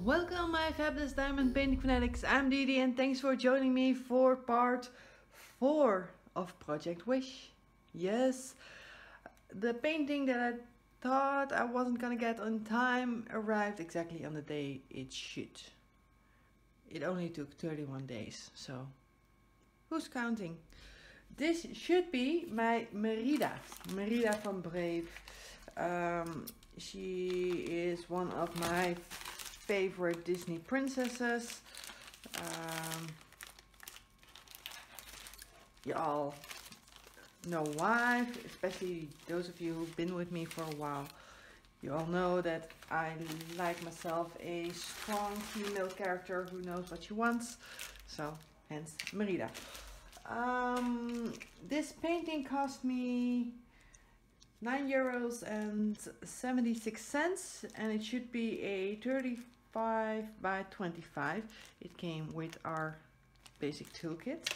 Welcome my fabulous diamond painting fanatics, I'm Didi and thanks for joining me for part 4 of Project Wish. Yes, the painting that I thought I wasn't gonna get on time arrived exactly on the day it should. It only took 31 days, so who's counting? This should be my Merida from Brave. She is one of my favorite Disney princesses. You all know why, especially those of you who've been with me for a while. You all know that I like myself a strong female character who knows what she wants, so hence Merida. This painting cost me €9.76 and it should be a 35 by 25. It came with our basic toolkit.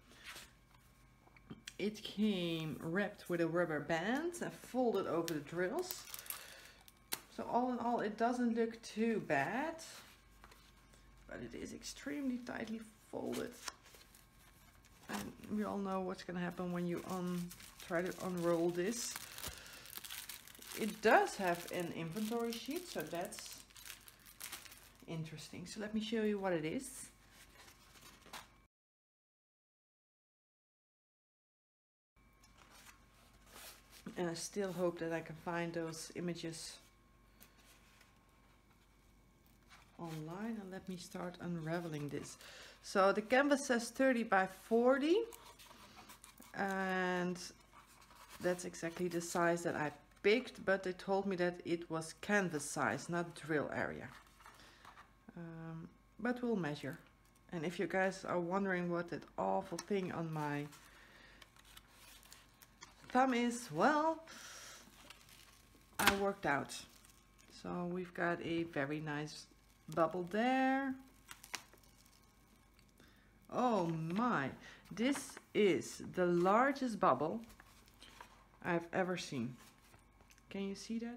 It came wrapped with a rubber band and folded over the drills. So all in all, it doesn't look too bad, but it is extremely tightly folded. And we all know what's going to happen when you try to unroll this. It does have an inventory sheet, so that's interesting. So let me show you what it is. And I still hope that I can find those images online, and let me start unraveling this. So the canvas says 30 by 40 and that's exactly the size that I picked, but they told me that it was canvas size, not drill area. But we'll measure. And if you guys are wondering what that awful thing on my thumb is, well, I worked out. So we've got a very nice bubble there. Oh my, this is the largest bubble I've ever seen. Can you see that?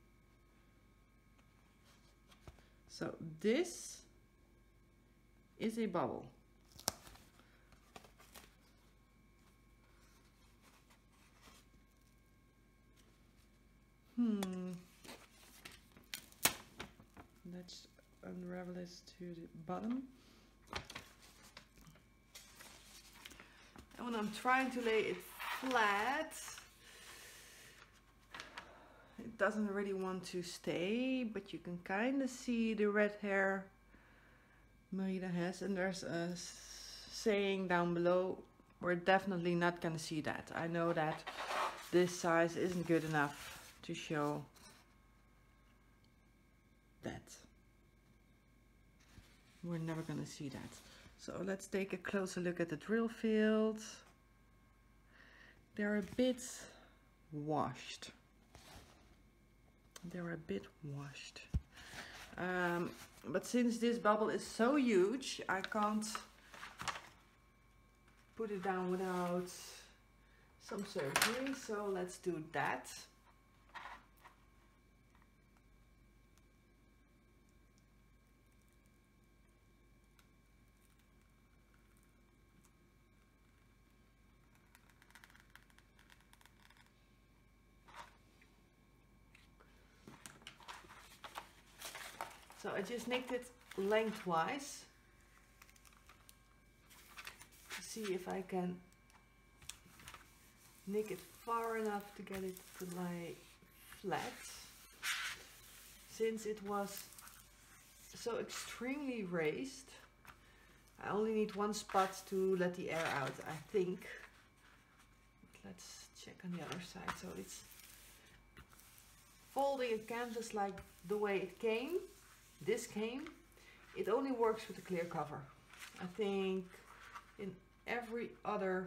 So this is a bubble. Let's unravel this to the bottom. And when I'm trying to lay it flat, it doesn't really want to stay, but you can kind of see the red hair Merida has, and there's a saying down below, we're definitely not going to see that. I know that this size isn't good enough to show that. We're never going to see that. So let's take a closer look at the drill field. They're a bit washed. But since this bubble is so huge, I can't put it down without some surgery. So let's do that. So I just nicked it lengthwise to see if I can nick it far enough to get it to lie flat. Since it was so extremely raised, I only need one spot to let the air out, I think. Let's check on the other side. So it's folding a canvas like the way it came. This came, it only works with a clear cover. I think in every other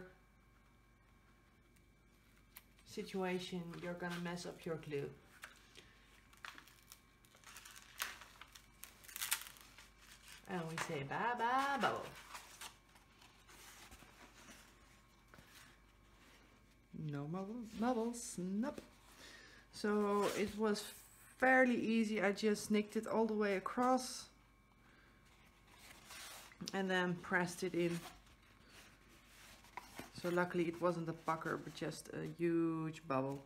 situation you're gonna mess up your glue. And we say bye bye bubble. No bubbles, nope. So it was fairly easy. I just nicked it all the way across and then pressed it in. So luckily it wasn't a pucker, but just a huge bubble.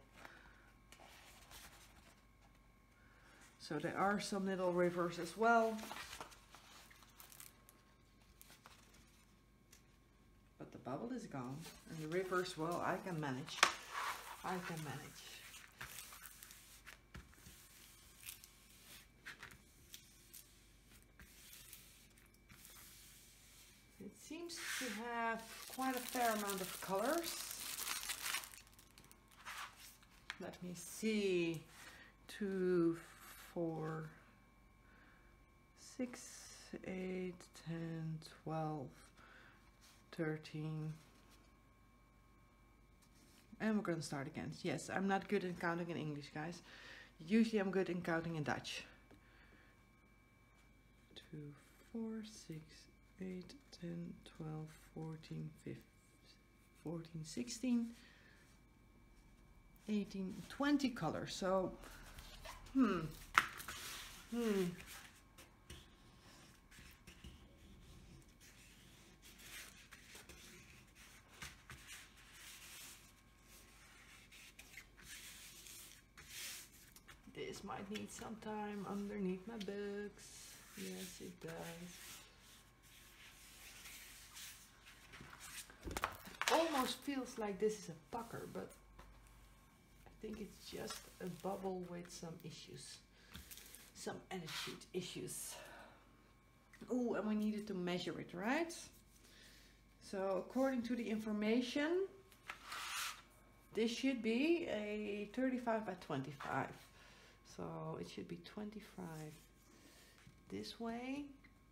So there are some little rivers as well. But the bubble is gone. And the rivers, well, I can manage. I can manage. It seems to have quite a fair amount of colors. Let me see. 2, 4, 6, 8, 10, 12, 13. And we're going to start again. Yes, I'm not good at counting in English, guys. Usually I'm good in counting in Dutch. 2, 4, 6, 8, 10, 12, 14, 15, 14, 16, 18, 20 colors. So, This might need some time underneath my books. Yes, it does. Almost feels like this is a pucker, but I think it's just a bubble with some issues. Some attitude issues. Oh, and we needed to measure it, right? So according to the information, this should be a 35 by 25. So it should be 25 this way.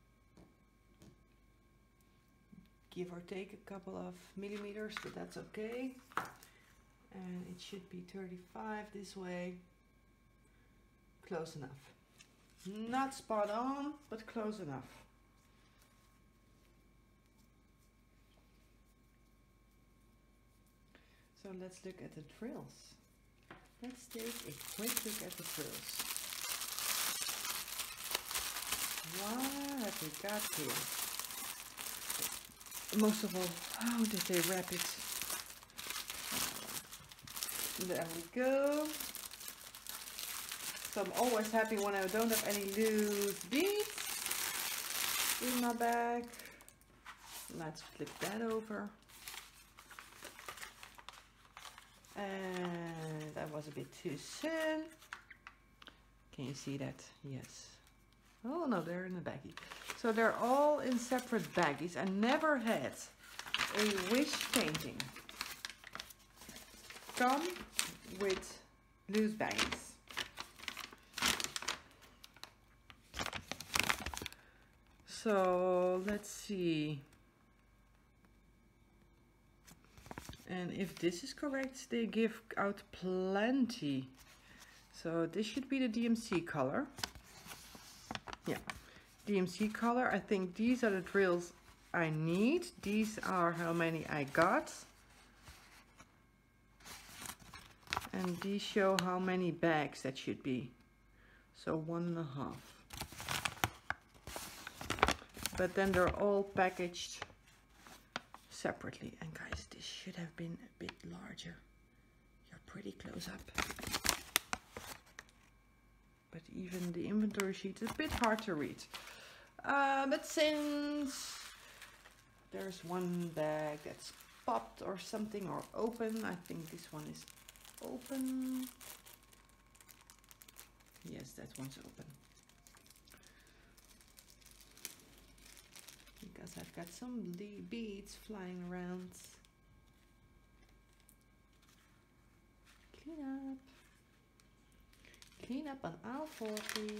Give or take a couple of millimeters, but that's okay. And it should be 35 this way. Close enough. Not spot on, but close enough. So let's look at the drills. Let's take a quick look at the drills. What have we got here? Most of all, how did they wrap it? There we go. So I'm always happy when I don't have any loose beads in my bag. Let's flip that over. And that was a bit too soon. Can you see that? Yes. Oh no, they're in a baggie. So they're all in separate baggies. I never had a wish painting come with loose baggies. So let's see. And if this is correct, they give out plenty. So this should be the DMC color. Yeah, DMC color. I think these are the drills I need. These are how many I got. And these show how many bags that should be. So 1.5. But then they're all packaged separately. And guys, this should have been a bit larger. You're pretty close up. But even the inventory sheet is a bit hard to read. But since there's one bag that's popped or something or open, I think this one is open. Yes, that one's open. Because I've got some beads flying around. Clean up. Clean up on aisle 4, please.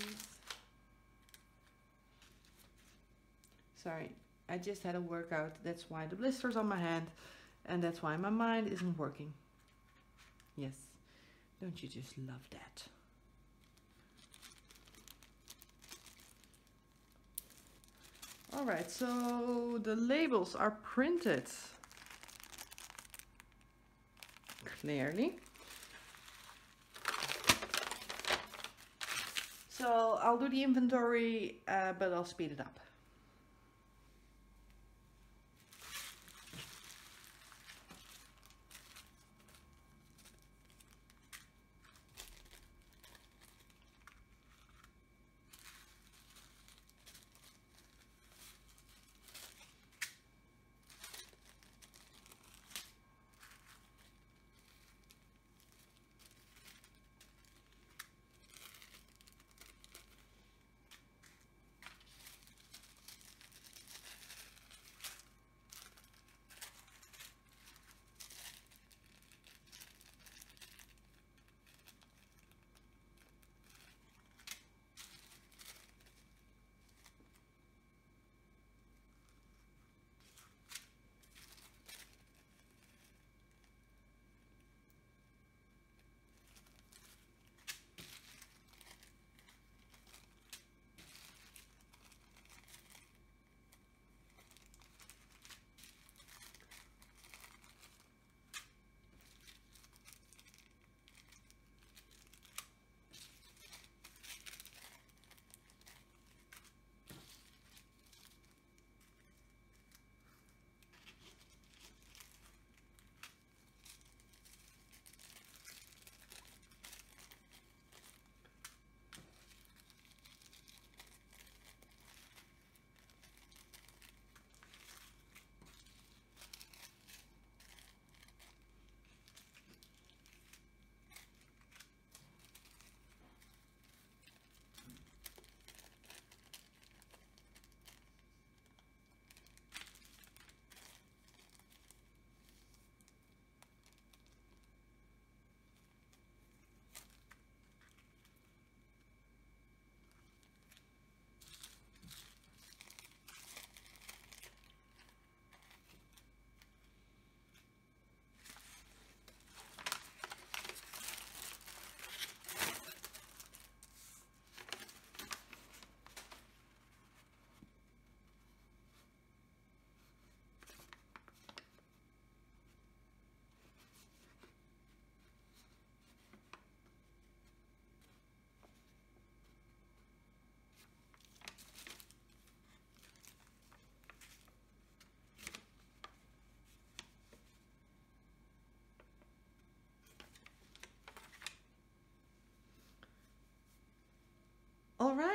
Sorry, I just had a workout. That's why the blister's on my hand. And that's why my mind isn't working. Yes, don't you just love that? Alright, so the labels are printed clearly. So I'll do the inventory, but I'll speed it up.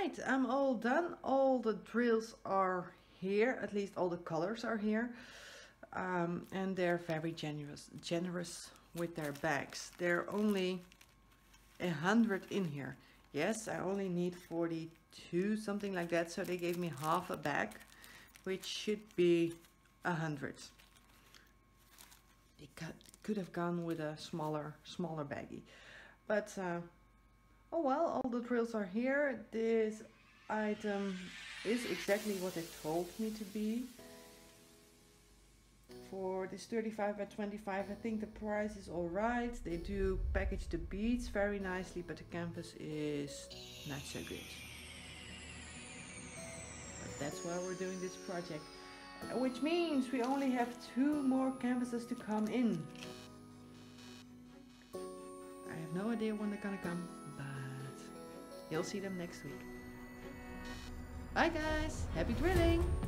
Alright, I'm all done. All the drills are here, at least all the colors are here. And they're very generous with their bags. There are only 100 in here. Yes, I only need 42, something like that. So they gave me half a bag, which should be 100. They could have gone with a smaller baggie. But, oh well, all the drills are here. This item is exactly what they told me to be. For this 35 by 25, I think the price is alright. They do package the beads very nicely, but the canvas is not so good. But that's why we're doing this project. Which means we only have 2 more canvases to come in. I have no idea when they're gonna come, but you'll see them next week. Bye guys, happy drilling!